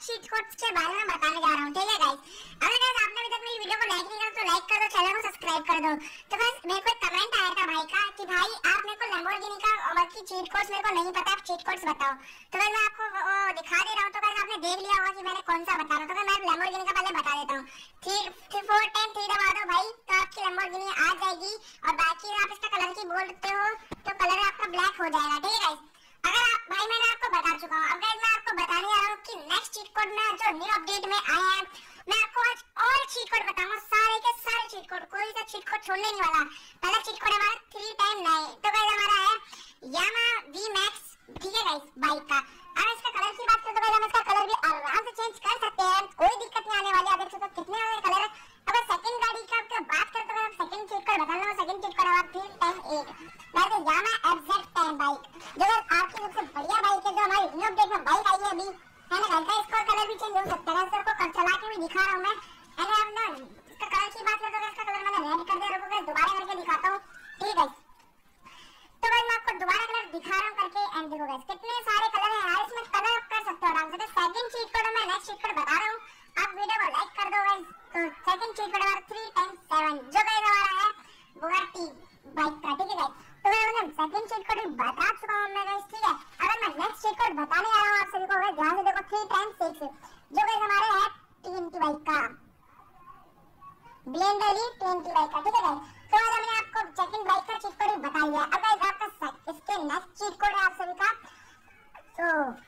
Cheat codes के बारे में बताने जा रहा हूँ। ठीक है गाइस, अगर गाइस आपने अभी तक मेरी वीडियो को लाइक नहीं किया तो लाइक कर दो, चैनल को सब्सक्राइब कर दो। तो गाइस मेरे को एक कमेंट आया था भाई का कि भाई आप मेरे को लैम्बोर्गिनी का बाकी चीट कोड्स मेरे को नहीं पता, आप चीट कोड्स बताओ। तो गाइस मैं आपको वो दिखा दे रहा हूँ। तो गाइस आपने देख लिया होगा कि मैंने कौन सा बता रहा हूँ। तो मैं लैम्बोर्गिनी का पहले बता देता हूँ। 3 4 10 3 दबा दो भाई, तो आपकी लैम्बोर्गिनी आ जाएगी। और बाकी आप इसका कलर की बोलते हो तो कलर आपका ब्लैक हो जाएगा। ठीक है गाइस, अगर आप भाई मैंने आपको बता चुका हूँ। अब गाइस मैं आपको बताने जा रहा हूँ कि नेक्स्ट चीट कोड में जो न्यू अपडेट में आए हैं, मैं आपको आज और चीट कोड बताऊंगा, सारे के सारे चीट कोड, कोई सा चीट कोड छोड़ने नहीं वाला। पहला चीट कोड हमारा 3 टाइम 9। तो गाइस हमारा है यामा वी मैक्स। ठीक है गाइस, बाइक का। अगर इसका कलर की बात करें तो गाइस हम इसका कलर भी आराम से चेंज कर सकते हैं, कोई दिक्कत नहीं आने वाली है। देख सकते हो कितने वाले कलर है। अगर सेकंड गाड़ी का बात करें तो गाइस सेकंड चीट कोड बताना है। सेकंड चीट कोड हमारा 3 टाइम 8 गाइस यामा FZ10 बाइक, जो आपकी सबसे बढ़िया बाइक है, जो हमारी न्यू अपडेट में बाइक आई है अभी, है ना गाइस। इसका कलर भी चेंज हो सकता है, सर को चला के भी दिखा रहा हूं मैं। मैंने अब ना इसका कलर की बात करें तो इसका कलर मैंने रेड कर दिया। रुको गाइस दोबारा करके दिखाता हूं। ठीक है, तो गाइस मैं आपको दोबारा कलर दिखा रहा हूं करके। एंड देखो गाइस कितने सारे कलर हैं यार, इसमें कलर आप कर सकते हो आराम से। तो सेकंड चीट कोड मैं नेक्स्ट चीट कोड बता रहा हूं, आप वीडियो को लाइक कर दो गाइस। तो सेकंड चीट कोड हमारा 3 टाइम 7, जो गाइस हमारा है बुगाटी बाइक का। ठीक है गाइस, तो मैं सेकंड चीट कोड बता चुका हूं मैं गाइस। ठीक है, अगर मैं नेक्स्ट चीट कोड बताने जा रहा हूं आप सभी को, गाइस ध्यान से देखो। 3 टाइम 6, जो गाइस हमारे है TNT बाइक का, ब्लेंडरली TNT बाइक का। ठीक है गाइस, तो आज हमने आपको सेकंड बाइक का चीट कोड बता दिया। अब गाइस आपका इसके नेक्स्ट चीट कोड है आप सभी का तो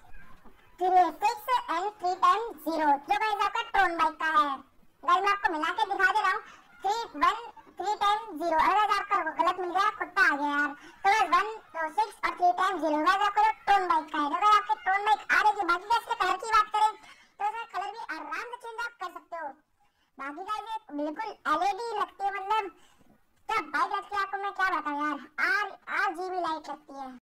6 एंड 3 टाइम 0, जो गाइस आपका ट्रोन बाइक का है। गाइस मैं आपको मिला के दिखा दे रहा हूं। 3 टाइम 0, अगर आपका गलत मिल गया कुत्ता आ गया यार। तो गाइस 1 6 और 3 टाइम 0 गाइस आपका ट्रोन बाइक का है। तो गाइस आपके ट्रोन बाइक आ रही है। बाकी गाइस इसके कलर की बात करें तो इसका कलर भी आराम से चेंज आप कर सकते हो। बाकी गाइस ये बिल्कुल LED लगती है, मतलब क्या बाइक लगती है आपको मैं क्या बताऊं यार, RGB लाइट लगती है।